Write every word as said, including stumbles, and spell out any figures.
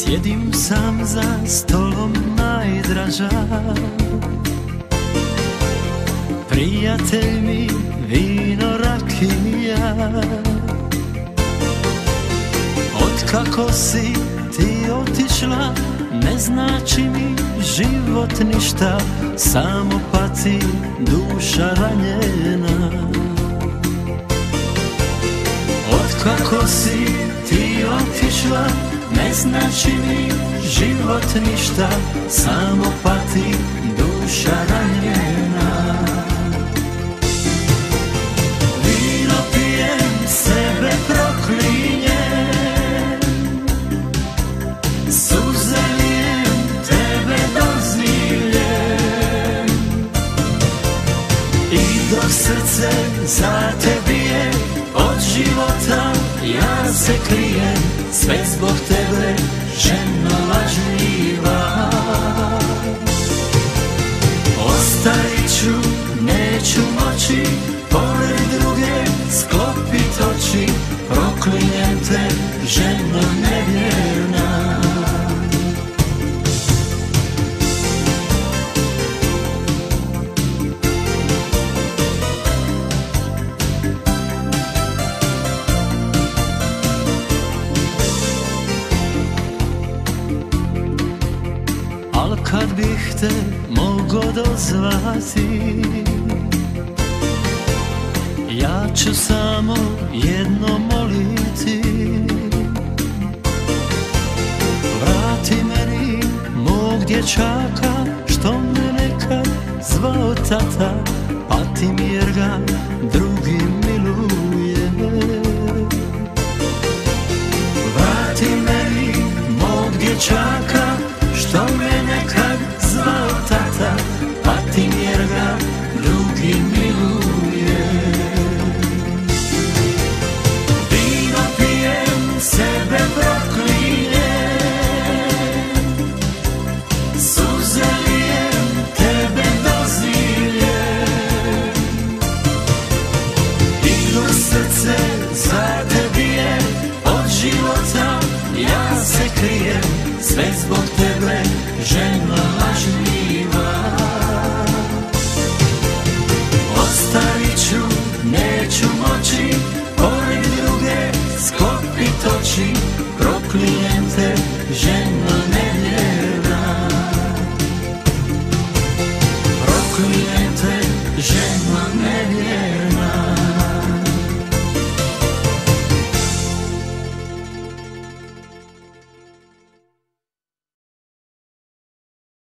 Sjedim sam za stolom najdraža, prijatelj mi vino rakija. Otkako si ti otišla, ne znači mi život ništa, samo pati duša ranjena. Otkako si ti otišla, ne znači mi život ništa, samo pati duša ranjena. Vino pijem, sebe proklinjem, suze lijem, tebe doziljem. I dok srce za te bije, od života ja se krijem, sve zbog tebe, ženo lažljiva. Ostavit ću, neću moći, pored druge sklopit oči, proklinjem te, ženo nevjerna. Al kad bih te mogo dozvati, ja ću samo jedno moliti. Vrati meni mog dječaka, što me nekad zvao tata, patim jer ga drugi miluje. Vrati meni mog dječaka, što me nekad zvao tata, patim jer ga drugi miluje. Vino pijem, sebe proklinjem, suze lijem, tebe doziljem. I dok srce za te bije, od života ja se krijem, sve zbog tebe, ženo lažljiva. Ostavit ću, neću moći, pored druge sklopit oči, proklinjem te, ženo nevjerna. Proklinjem te, ženo nevjerna.